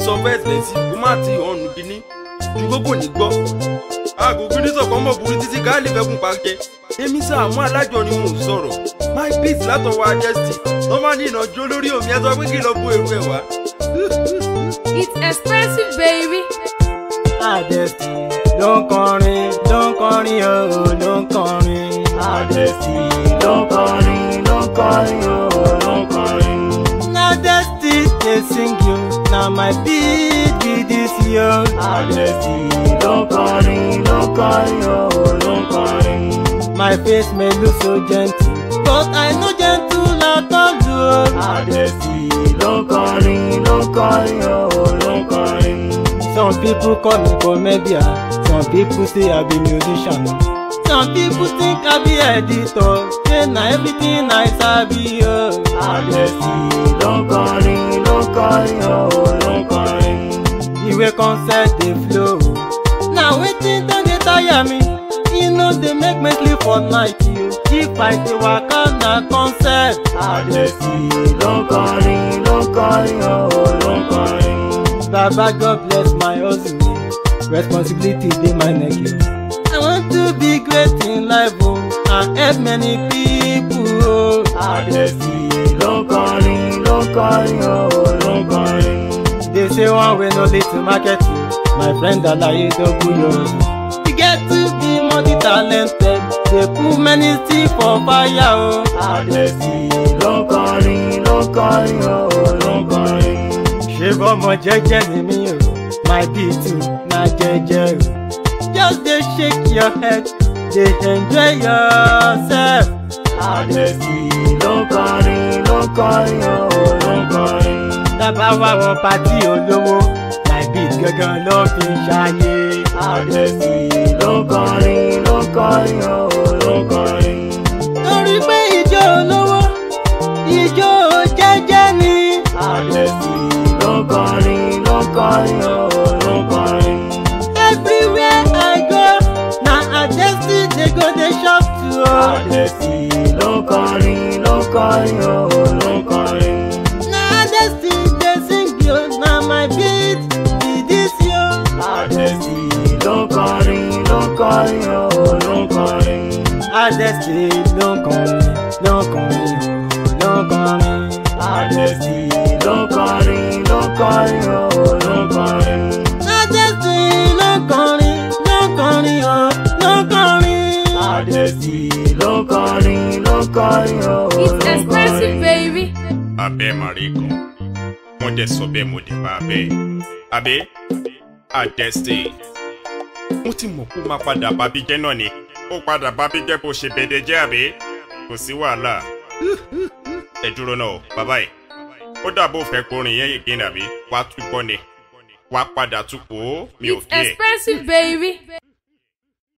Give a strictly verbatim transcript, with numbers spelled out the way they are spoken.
sọ fẹ́ expensive kó má ti ọ̀nù kínní ṣùgbọ́n kò ní gbọ́. Àgùnkùn ní sọ̀kan mọ̀ burú títí ká lè fẹ́ kún pàjẹ́. Èmi Sàámú Alájọ ni mò ń sọ̀rọ̀. My peace látọwọ́ Adesti. Tó máa ní ìnàjò lórí omi ẹ sọ pé kí lọ bó èrú ẹ̀ wá. It's expensive, baby. Adesti ló ń kọrin, ló ń kọrin o, ló ń kọrin. Adesti ló ń kọrin, ló ń kọrin o, ló ń kọrin. Adesti dey sing you, na my beat be this yo. Adesti ló ń kọrin, ló ń kọrin o, ló ń kọrin. My face may look so gentle, but I no gentle at all. Adesti ló ń kọrin, ló ń kọrin o, ló ń kọrin. Some people call me comedian, some people say I be musician. Some people think I be editor, say na everything I sabi o. Adesti ló ń kọrin, ló ń kọrin o, ló ń kọrin. The way concert dey flow, na wetin don dey tire me. E no dey make me sleep for night yo. If I dey waka na concert. Adesti ló ń kọrin, ló ń kọrin o, ló ń kọrin. Baba God bless my hustle, responsibility dey my neck yo. I want to be great in life oh, and help many people oh. Adesti ló ń kọrin, ló ń kọrin o, ló ń kọrin. They say one way no lead to market yo. My friend Alaye double yo. You get to be multi-talented, they put many things for fire oh. Adesti ló ń kọrin, ló ń kọrin o, ló ń kọrin. Ṣé bọ́mọ jẹ́jẹ́ ni mí o, my beat too na jẹ́jẹ́ o. Just dey shake your head, dey enjoy yourself. Adesti ló ń kọrin, ló ń kọrin o, ló ń kọrin. Tábà wá wọ pàtí olówó, my beat gangan ló fi ṣayé. Adesti ló ń kọrin, ló ń kọrin o, ló ń kọrin. Torí pé ijó olówó, ijó jẹ́jẹ́ ni. Adesti ló ń kọrin, ló ń kọrin o, ló ń kọrin. Everywhere I go, na Adesti dey go dey shop to o. Adesti ló ń kọrin, ló ń kọrin o, ló ń kọrin. Na Adesti dey sing yo, na my beat be this yo. Adesti ló ń kọrin, ló ń kọrin o, ló ń kọrin. Adesti ló ń kọrin, ló ń kọrin o, ló ń kọrin. Adesti ló ń kọrin, ló ń kọrin o, ló ń kọrin. Adesti ló ń kọrin, ló ń kọrin o, ló ń kọrin. Adesti ló ń kọrin, ló ń kọrin o, ló ń kọrin. It's expensive, baby. Abẹ́ Mariko, wọ́n dẹ̀ sọ bẹ́ẹ̀ mo dẹ̀ bá abẹ́. Abẹ́ Adesti. Mo ti mọ̀ kó máa padà bábí jẹ́ náà ni. Ó padà bábí jẹ́ bó ṣe bẹ̀dẹ̀ jẹ́ àbẹ́. Kò sí wàhálà. Ẹ dúró náà bàbá ẹ̀. Ó dàbò fẹ́ kọrin yẹn yìí nàbí. Wàá tún gbọ́ ni. Wàá padà tún kó mi ò It's kí ẹ̀. expensive, baby.